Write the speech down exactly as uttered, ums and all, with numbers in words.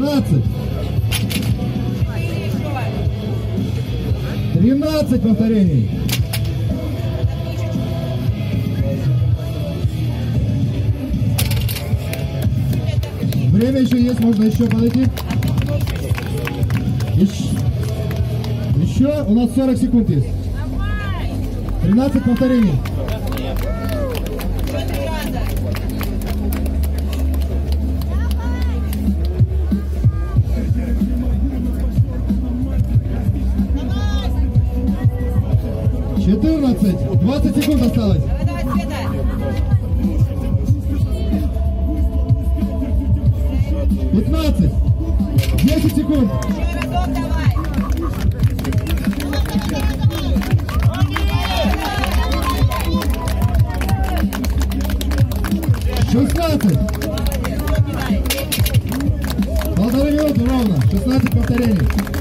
двенадцать. тринадцать повторений. Время еще есть, можно еще подойти. Еще, еще у нас сорок секунд есть. тринадцать повторений. четырнадцать. двадцать секунд осталось. пятнадцать. десять секунд. шестнадцать. Полторы минуты ровно. шестнадцать повторений.